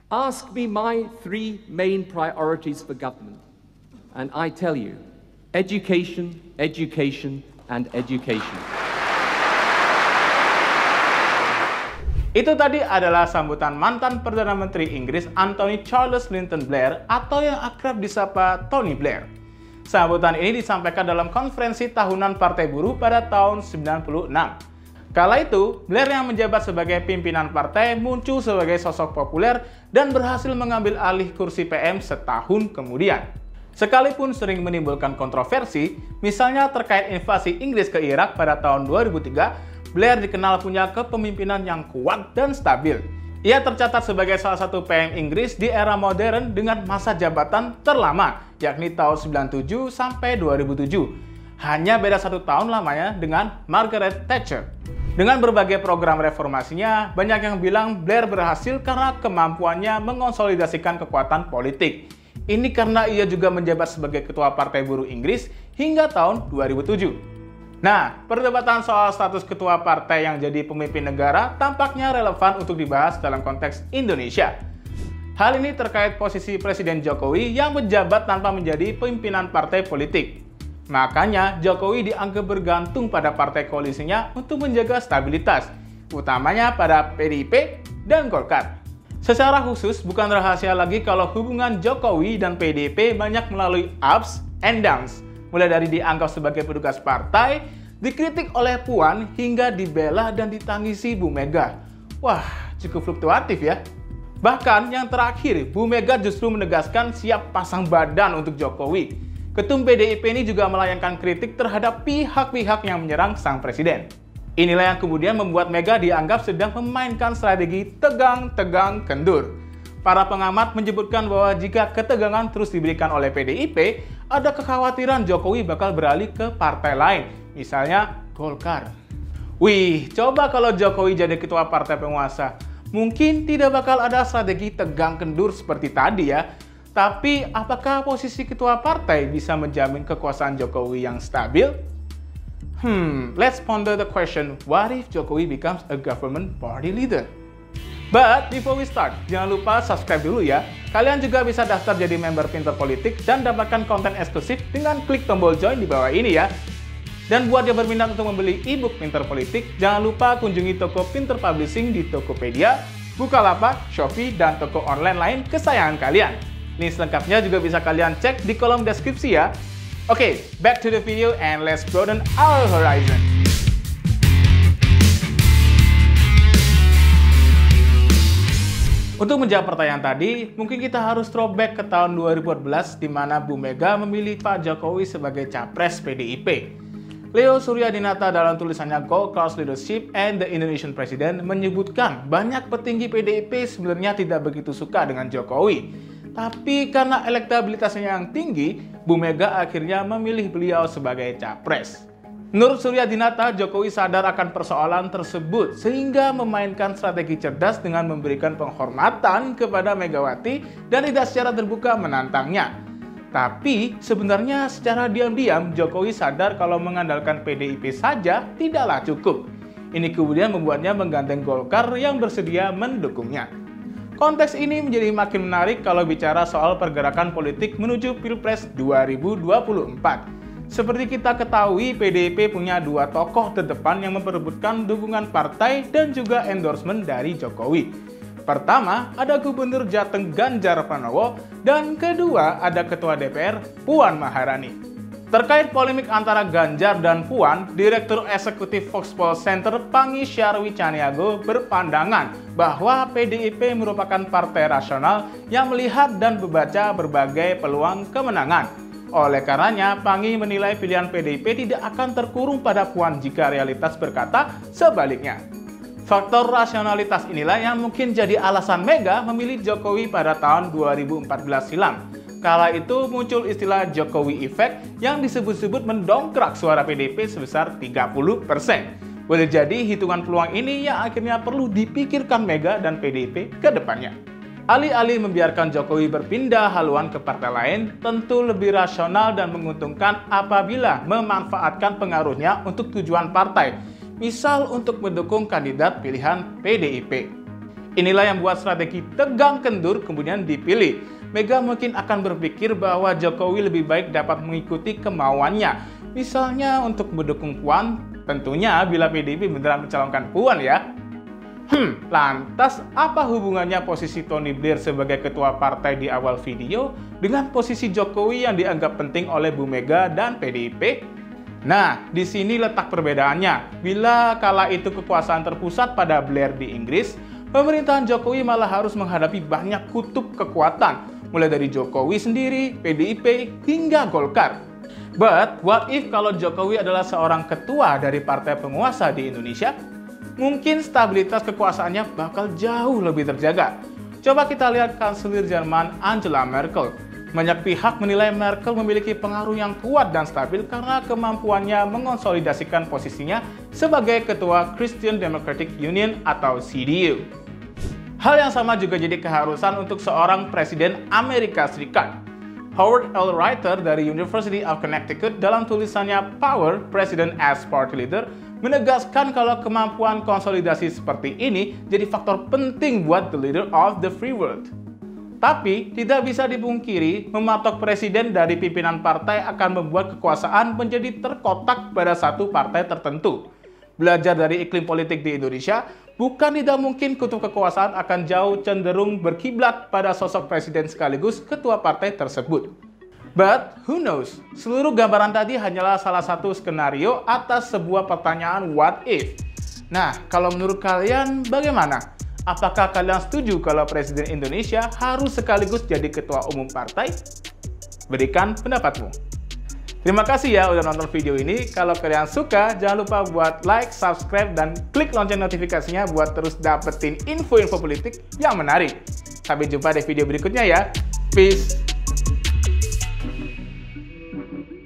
Ask me my three main priorities for government, and I tell you, education, education, and education. Itu tadi adalah sambutan mantan Perdana Menteri Inggris Anthony Charles Linton Blair atau yang akrab disapa Tony Blair. Sambutan ini disampaikan dalam konferensi tahunan Partai Buruh pada tahun 96. Kala itu, Blair yang menjabat sebagai pimpinan partai muncul sebagai sosok populer dan berhasil mengambil alih kursi PM setahun kemudian. Sekalipun sering menimbulkan kontroversi, misalnya terkait invasi Inggris ke Irak pada tahun 2003, Blair dikenal punya kepemimpinan yang kuat dan stabil. Ia tercatat sebagai salah satu PM Inggris di era modern dengan masa jabatan terlama, yakni tahun 97 sampai 2007. Hanya beda 1 tahun lamanya dengan Margaret Thatcher. Dengan berbagai program reformasinya, banyak yang bilang Blair berhasil karena kemampuannya mengonsolidasikan kekuatan politik. Ini karena ia juga menjabat sebagai Ketua Partai Buruh Inggris hingga tahun 2007. Nah, perdebatan soal status ketua partai yang jadi pemimpin negara tampaknya relevan untuk dibahas dalam konteks Indonesia. Hal ini terkait posisi Presiden Jokowi yang menjabat tanpa menjadi pimpinan partai politik. Makanya, Jokowi dianggap bergantung pada partai koalisinya untuk menjaga stabilitas, utamanya pada PDIP dan Golkar. Secara khusus, bukan rahasia lagi kalau hubungan Jokowi dan PDIP banyak melalui ups and downs, mulai dari dianggap sebagai petugas partai, dikritik oleh Puan, hingga dibela dan ditangisi Bu Mega. Wah, cukup fluktuatif ya. Bahkan yang terakhir, Bu Mega justru menegaskan siap pasang badan untuk Jokowi. Ketum PDIP ini juga melayangkan kritik terhadap pihak-pihak yang menyerang sang presiden. Inilah yang kemudian membuat Mega dianggap sedang memainkan strategi tegang-tegang kendur. Para pengamat menyebutkan bahwa jika ketegangan terus diberikan oleh PDIP, ada kekhawatiran Jokowi bakal beralih ke partai lain, misalnya Golkar. Wih, coba kalau Jokowi jadi ketua partai penguasa, mungkin tidak bakal ada strategi tegang kendur seperti tadi ya. Tapi, apakah posisi ketua partai bisa menjamin kekuasaan Jokowi yang stabil? Let's ponder the question, what if Jokowi becomes a government party leader? But, before we start, jangan lupa subscribe dulu ya. Kalian juga bisa daftar jadi member Pinter Politik dan dapatkan konten eksklusif dengan klik tombol join di bawah ini ya. Dan buat yang berminat untuk membeli e-book Pinter Politik, jangan lupa kunjungi toko Pinter Publishing di Tokopedia, Bukalapak, Shopee, dan toko online lain kesayangan kalian. Link lengkapnya juga bisa kalian cek di kolom deskripsi ya. Oke, back to the video and let's broaden our horizon. Untuk menjawab pertanyaan tadi, mungkin kita harus throwback ke tahun 2014 di mana Bu Mega memilih Pak Jokowi sebagai capres PDIP. Leo Suryadinata dalam tulisannya Gold Class Leadership and the Indonesian President menyebutkan banyak petinggi PDIP sebenarnya tidak begitu suka dengan Jokowi. Tapi karena elektabilitasnya yang tinggi, Bu Mega akhirnya memilih beliau sebagai capres. Menurut Suryadinata, Jokowi sadar akan persoalan tersebut sehingga memainkan strategi cerdas dengan memberikan penghormatan kepada Megawati dan tidak secara terbuka menantangnya. Tapi sebenarnya secara diam-diam Jokowi sadar kalau mengandalkan PDIP saja tidaklah cukup. Ini kemudian membuatnya menggandeng Golkar yang bersedia mendukungnya. Konteks ini menjadi makin menarik kalau bicara soal pergerakan politik menuju Pilpres 2024. Seperti kita ketahui, PDIP punya 2 tokoh terdepan yang memperebutkan dukungan partai dan juga endorsement dari Jokowi. Pertama, ada Gubernur Jateng Ganjar Pranowo, dan kedua ada Ketua DPR Puan Maharani. Terkait polemik antara Ganjar dan Puan, Direktur Eksekutif Foxpol Center Pangi Syarwi Caniago berpandangan bahwa PDIP merupakan partai rasional yang melihat dan membaca berbagai peluang kemenangan. Oleh karenanya, Pangi menilai pilihan PDIP tidak akan terkurung pada Puan jika realitas berkata sebaliknya. Faktor rasionalitas inilah yang mungkin jadi alasan Mega memilih Jokowi pada tahun 2014 silam. Kala itu muncul istilah Jokowi Effect yang disebut-sebut mendongkrak suara PDIP sebesar 30%. Boleh jadi hitungan peluang ini yang akhirnya perlu dipikirkan Mega dan PDIP ke depannya. Alih-alih membiarkan Jokowi berpindah haluan ke partai lain, tentu lebih rasional dan menguntungkan apabila memanfaatkan pengaruhnya untuk tujuan partai, misal untuk mendukung kandidat pilihan PDIP. Inilah yang membuat strategi tegang kendur kemudian dipilih. Mega mungkin akan berpikir bahwa Jokowi lebih baik dapat mengikuti kemauannya. Misalnya untuk mendukung Puan, tentunya bila PDIP beneran mencalonkan Puan ya. Lantas apa hubungannya posisi Tony Blair sebagai ketua partai di awal video dengan posisi Jokowi yang dianggap penting oleh Bu Mega dan PDIP? Nah, di sini letak perbedaannya. Bila kala itu kekuasaan terpusat pada Blair di Inggris, pemerintahan Jokowi malah harus menghadapi banyak kutub kekuatan, mulai dari Jokowi sendiri, PDIP, hingga Golkar. But, what if kalau Jokowi adalah seorang ketua dari partai penguasa di Indonesia? Mungkin stabilitas kekuasaannya bakal jauh lebih terjaga. Coba kita lihat kanselir Jerman Angela Merkel. Banyak pihak menilai Merkel memiliki pengaruh yang kuat dan stabil karena kemampuannya mengonsolidasikan posisinya sebagai ketua Christian Democratic Union atau CDU. Hal yang sama juga jadi keharusan untuk seorang presiden Amerika Serikat. Howard L. Reiter dari University of Connecticut dalam tulisannya Power, President as Party Leader, menegaskan kalau kemampuan konsolidasi seperti ini jadi faktor penting buat the leader of the free world. Tapi, tidak bisa dipungkiri, mematok presiden dari pimpinan partai akan membuat kekuasaan menjadi terkotak pada satu partai tertentu. Belajar dari iklim politik di Indonesia, bukan tidak mungkin kutub kekuasaan akan jauh cenderung berkiblat pada sosok presiden sekaligus ketua partai tersebut. But, who knows? Seluruh gambaran tadi hanyalah salah satu skenario atas sebuah pertanyaan what if. Nah, kalau menurut kalian bagaimana? Apakah kalian setuju kalau Presiden Indonesia harus sekaligus jadi ketua umum partai? Berikan pendapatmu. Terima kasih ya udah nonton video ini. Kalau kalian suka, jangan lupa buat like, subscribe, dan klik lonceng notifikasinya buat terus dapetin info-info politik yang menarik. Sampai jumpa di video berikutnya ya. Peace!